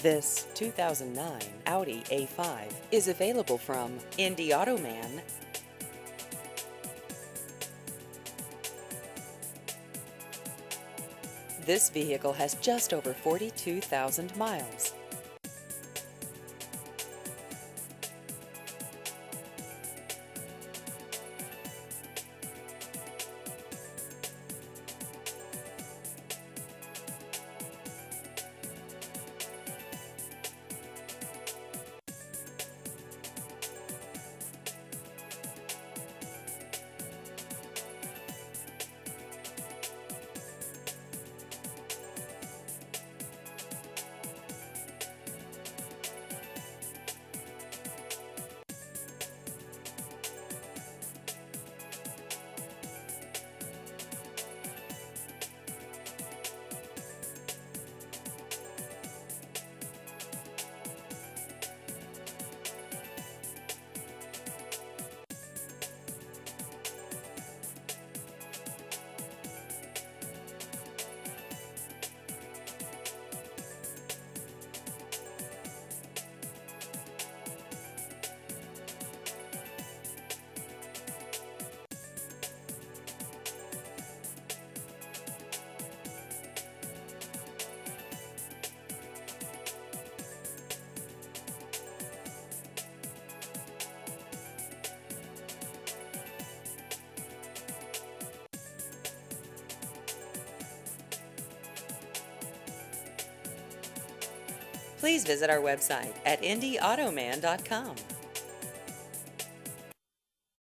This 2009 Audi A5 is available from Indy Automan. This vehicle has just over 42,000 miles. Please visit our website at indyautoman.com.